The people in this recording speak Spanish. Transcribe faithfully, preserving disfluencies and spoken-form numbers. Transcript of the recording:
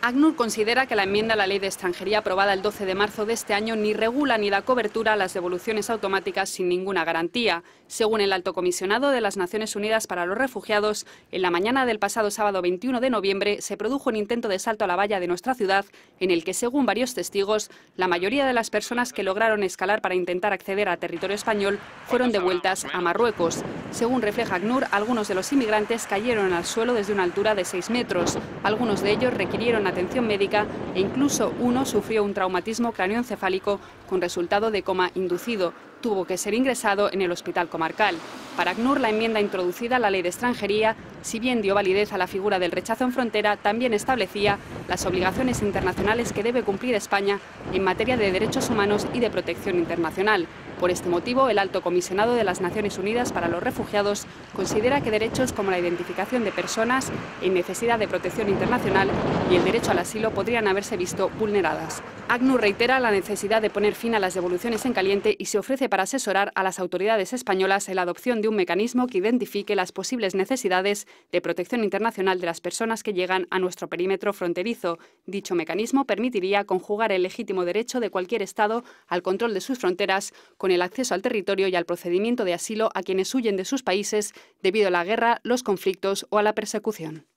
ACNUR considera que la enmienda a la Ley de Extranjería aprobada el doce de marzo de este año ni regula ni da cobertura a las devoluciones automáticas sin ninguna garantía. Según el Alto Comisionado de las Naciones Unidas para los Refugiados, en la mañana del pasado sábado veintiuno de noviembre se produjo un intento de salto a la valla de nuestra ciudad en el que, según varios testigos, la mayoría de las personas que lograron escalar para intentar acceder a territorio español fueron devueltas a Marruecos. Según refleja ACNUR, algunos de los inmigrantes cayeron al suelo desde una altura de seis metros. Algunos de ellos requirieron atención médica e incluso uno sufrió un traumatismo cráneoencefálico con resultado de coma inducido. Tuvo que ser ingresado en el hospital comarcal. Para ACNUR, la enmienda introducida a la Ley de Extranjería, si bien dio validez a la figura del rechazo en frontera, también establecía las obligaciones internacionales que debe cumplir España en materia de derechos humanos y de protección internacional. Por este motivo, el Alto Comisionado de las Naciones Unidas para los Refugiados considera que derechos como la identificación de personas en necesidad de protección internacional y el derecho al asilo podrían haberse visto vulneradas. ACNUR reitera la necesidad de poner fin a las devoluciones en caliente y se ofrece para asesorar a las autoridades españolas en la adopción de un mecanismo que identifique las posibles necesidades de protección internacional de las personas que llegan a nuestro perímetro fronterizo. Dicho mecanismo permitiría conjugar el legítimo derecho de cualquier Estado al control de sus fronteras con el acceso al territorio y al procedimiento de asilo a quienes huyen de sus países debido a la guerra, los conflictos o a la persecución.